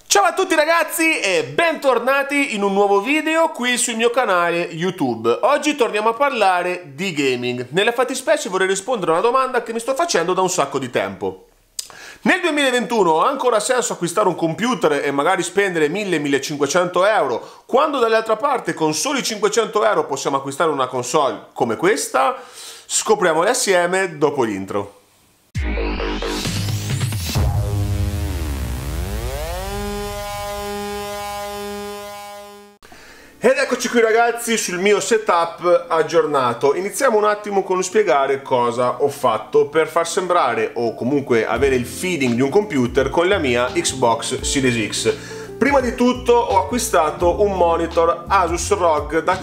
Ciao a tutti ragazzi e bentornati in un nuovo video qui sul mio canale YouTube. Oggi torniamo a parlare di gaming. Nella fattispecie vorrei rispondere a una domanda che mi sto facendo da un sacco di tempo. Nel 2021 ha ancora senso acquistare un computer e magari spendere 1000-1500 euro, quando dall'altra parte con soli 500 euro possiamo acquistare una console come questa? Scopriamole assieme dopo l'intro. Ed eccoci qui ragazzi sul mio setup aggiornato. Iniziamo un attimo con spiegare cosa ho fatto per far sembrare o comunque avere il feeling di un computer con la mia Xbox Series X. Prima di tutto ho acquistato un monitor Asus ROG da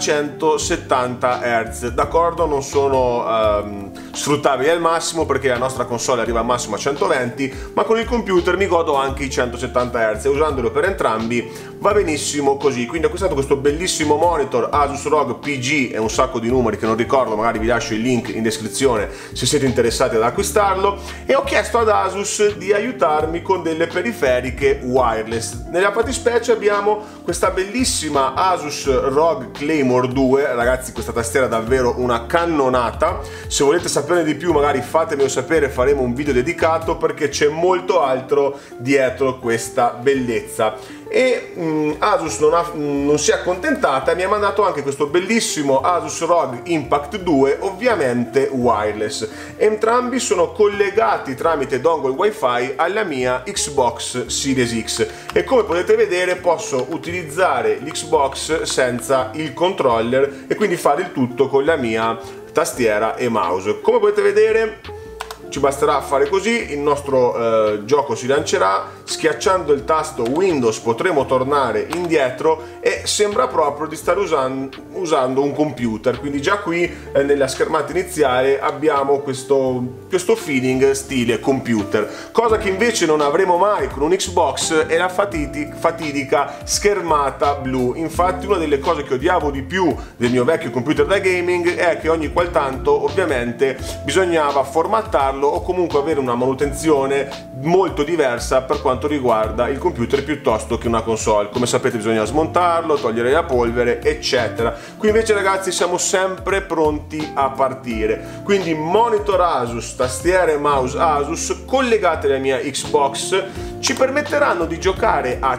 170 Hz, d'accordo? Non sono sfruttabili al massimo perché la nostra console arriva al massimo a 120, ma con il computer mi godo anche i 170 Hz e usandolo per entrambi va benissimo così. Quindi ho acquistato questo bellissimo monitor Asus ROG PG e un sacco di numeri che non ricordo, magari vi lascio il link in descrizione se siete interessati ad acquistarlo, e ho chiesto ad Asus di aiutarmi con delle periferiche wireless. Nella fattispecie abbiamo questa bellissima Asus ROG Claymore 2, ragazzi questa tastiera è davvero una cannonata. Se volete saperne di più magari fatemelo sapere, faremo un video dedicato perché c'è molto altro dietro questa bellezza. E Asus non si è accontentata e mi ha mandato anche questo bellissimo Asus ROG Impact 2, ovviamente wireless. Entrambi sono collegati tramite dongle wifi alla mia Xbox Series X e come potete vedere posso utilizzare l'Xbox senza il controller e quindi fare il tutto con la mia tastiera e mouse. Come potete vedere ci basterà fare così, il nostro gioco si lancerà, schiacciando il tasto Windows potremo tornare indietro e sembra proprio di stare usando un computer, quindi già qui nella schermata iniziale abbiamo questo feeling stile computer, cosa che invece non avremo mai con un Xbox è la fatidica schermata blu. Infatti una delle cose che odiavo di più del mio vecchio computer da gaming è che ogni qual tanto ovviamente bisognava formattarlo o comunque avere una manutenzione molto diversa per quanto riguarda il computer piuttosto che una console. Come sapete bisogna smontarlo, togliere la polvere eccetera. Qui invece ragazzi siamo sempre pronti a partire, quindi monitor Asus, tastiera e mouse Asus collegate alla mia Xbox ci permetteranno di giocare a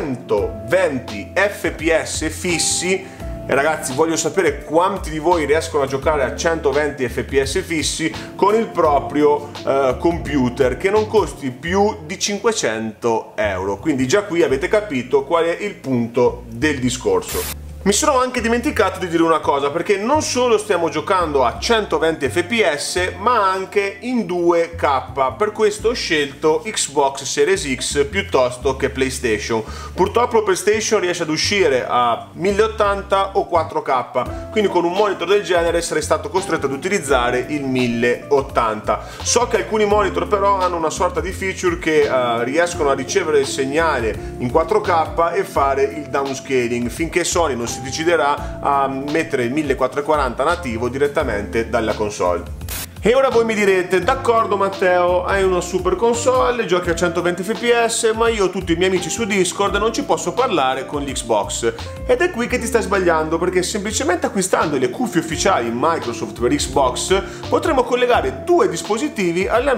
120 fps fissi. E ragazzi voglio sapere quanti di voi riescono a giocare a 120 fps fissi con il proprio computer che non costi più di 500 euro. Quindi già qui avete capito qual è il punto del discorso. Mi sono anche dimenticato di dire una cosa, perché non solo stiamo giocando a 120 fps ma anche in 2K, per questo ho scelto Xbox Series X piuttosto che PlayStation. Purtroppo PlayStation riesce ad uscire a 1080 o 4K, quindi con un monitor del genere sarei stato costretto ad utilizzare il 1080. So che alcuni monitor però hanno una sorta di feature che riescono a ricevere il segnale in 4K e fare il downscaling finché Sony non si deciderà a mettere il 1440 nativo direttamente dalla console. E ora voi mi direte, d'accordo Matteo, hai una super console, giochi a 120 fps, ma io ho tutti i miei amici su Discord e non ci posso parlare con l'Xbox. Ed è qui che ti stai sbagliando, perché semplicemente acquistando le cuffie ufficiali Microsoft per Xbox potremo collegare due dispositivi alle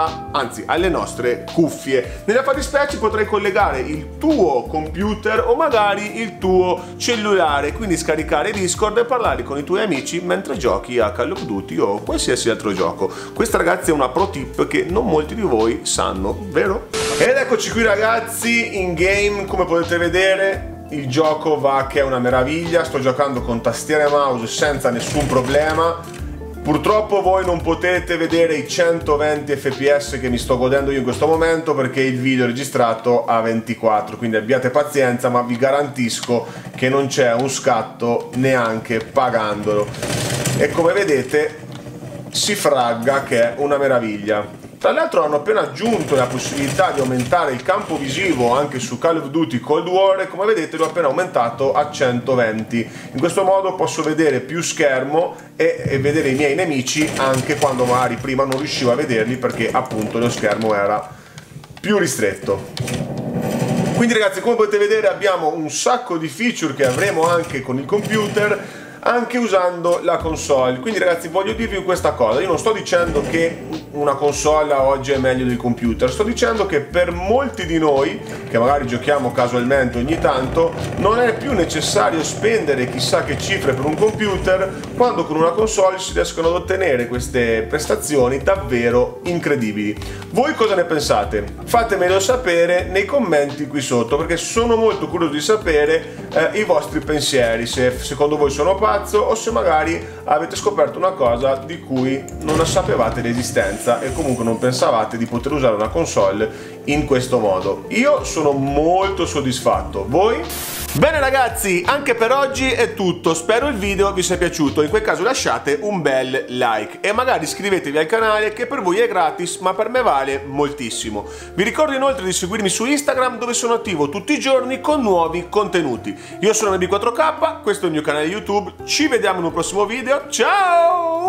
nostre cuffie. Nella fattispecie potrai collegare il tuo computer o magari il tuo cellulare, quindi scaricare Discord e parlare con i tuoi amici mentre giochi a Call of Duty o qualsiasi altro gioco. Questa ragazzi è una pro tip che non molti di voi sanno, vero? Ed eccoci qui ragazzi in game, come potete vedere il gioco va che è una meraviglia, sto giocando con tastiera e mouse senza nessun problema. Purtroppo voi non potete vedere i 120 fps che mi sto godendo io in questo momento perché il video è registrato a 24, quindi abbiate pazienza, ma vi garantisco che non c'è un scatto neanche pagandolo. E come vedete si fragga che è una meraviglia. Tra l'altro hanno appena aggiunto la possibilità di aumentare il campo visivo anche su Call of Duty Cold War e come vedete l'ho appena aumentato a 120. In questo modo posso vedere più schermo e vedere i miei nemici anche quando magari prima non riuscivo a vederli perché appunto lo schermo era più ristretto. Quindi ragazzi, come potete vedere abbiamo un sacco di feature che avremo anche con il computer, anche usando la console. Quindi ragazzi, voglio dirvi questa cosa: io non sto dicendo che una console oggi è meglio del computer, sto dicendo che per molti di noi che magari giochiamo casualmente ogni tanto non è più necessario spendere chissà che cifre per un computer, quando con una console si riescono ad ottenere queste prestazioni davvero incredibili. Voi cosa ne pensate? Fatemelo sapere nei commenti qui sotto, perché sono molto curioso di sapere i vostri pensieri, se secondo voi sono pazzo o se magari avete scoperto una cosa di cui non sapevate l'esistenza e comunque non pensavate di poter usare una console in questo modo. Io sono molto soddisfatto, voi? Bene ragazzi, anche per oggi è tutto, spero il video vi sia piaciuto, in quel caso lasciate un bel like e magari iscrivetevi al canale, che per voi è gratis ma per me vale moltissimo. Vi ricordo inoltre di seguirmi su Instagram, dove sono attivo tutti i giorni con nuovi contenuti. Io sono MB4K, questo è il mio canale YouTube, ci vediamo in un prossimo video, ciao!